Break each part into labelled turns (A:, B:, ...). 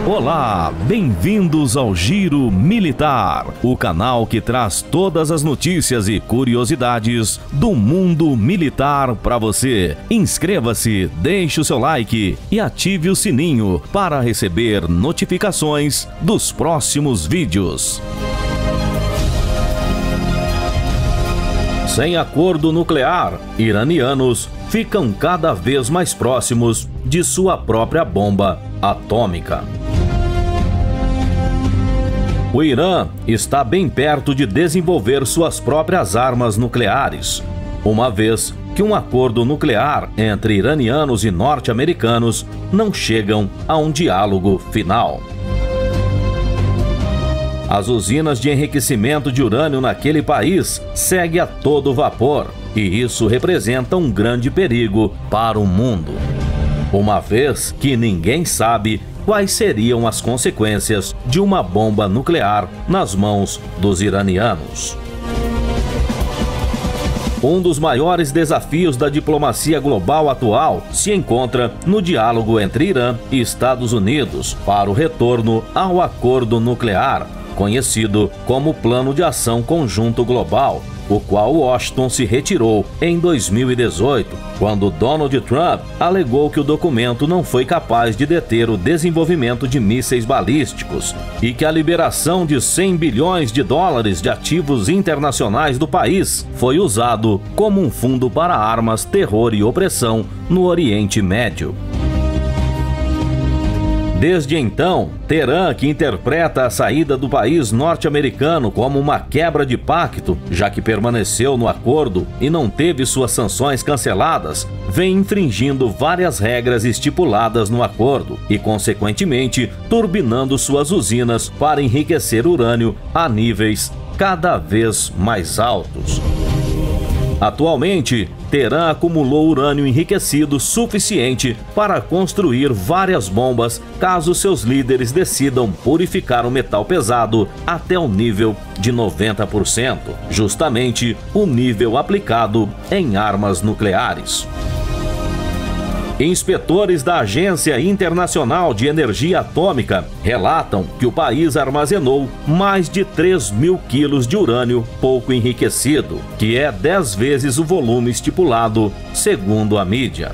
A: Olá, bem-vindos ao Giro Militar, o canal que traz todas as notícias e curiosidades do mundo militar para você. Inscreva-se, deixe o seu like e ative o sininho para receber notificações dos próximos vídeos. Sem acordo nuclear, iranianos ficam cada vez mais próximos de sua própria bomba atômica. O Irã está bem perto de desenvolver suas próprias armas nucleares, uma vez que um acordo nuclear entre iranianos e norte-americanos não chegam a um diálogo final. As usinas de enriquecimento de urânio naquele país seguem a todo vapor, e isso representa um grande perigo para o mundo, uma vez que ninguém sabe quais seriam as consequências de uma bomba nuclear nas mãos dos iranianos. Um dos maiores desafios da diplomacia global atual se encontra no diálogo entre Irã e Estados Unidos para o retorno ao acordo nuclear, conhecido como Plano de Ação Conjunto Global, o qual Washington se retirou em 2018, quando Donald Trump alegou que o documento não foi capaz de deter o desenvolvimento de mísseis balísticos e que a liberação de 100 bilhões de dólares de ativos internacionais do país foi usado como um fundo para armas, terror e opressão no Oriente Médio. Desde então, Teherã, que interpreta a saída do país norte-americano como uma quebra de pacto, já que permaneceu no acordo e não teve suas sanções canceladas, vem infringindo várias regras estipuladas no acordo e, consequentemente, turbinando suas usinas para enriquecer urânio a níveis cada vez mais altos. Atualmente, Teherã acumulou urânio enriquecido suficiente para construir várias bombas caso seus líderes decidam purificar o metal pesado até o nível de 90%, justamente o nível aplicado em armas nucleares. Inspetores da Agência Internacional de Energia Atômica relatam que o país armazenou mais de 3.000 quilos de urânio pouco enriquecido, que é 10 vezes o volume estipulado, segundo a mídia.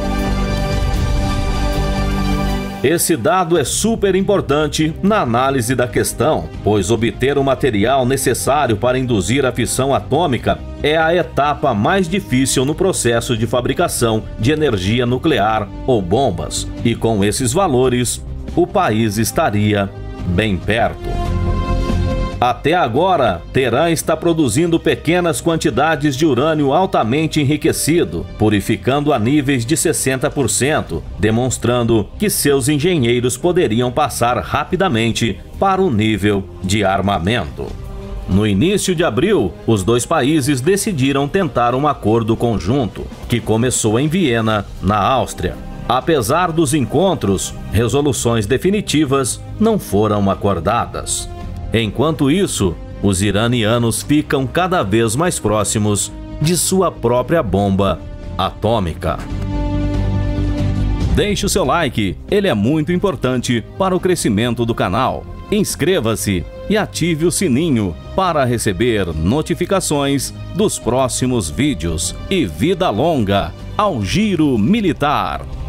A: Esse dado é super importante na análise da questão, pois obter o material necessário para induzir a fissão atômica é a etapa mais difícil no processo de fabricação de energia nuclear ou bombas, e com esses valores, o país estaria bem perto. Até agora, Teherã está produzindo pequenas quantidades de urânio altamente enriquecido, purificando a níveis de 60%, demonstrando que seus engenheiros poderiam passar rapidamente para o nível de armamento. No início de abril, os dois países decidiram tentar um acordo conjunto, que começou em Viena, na Áustria. Apesar dos encontros, resoluções definitivas não foram acordadas. Enquanto isso, os iranianos ficam cada vez mais próximos de sua própria bomba atômica. Deixe o seu like, ele é muito importante para o crescimento do canal. Inscreva-se e ative o sininho para receber notificações dos próximos vídeos. E vida longa ao Giro Militar!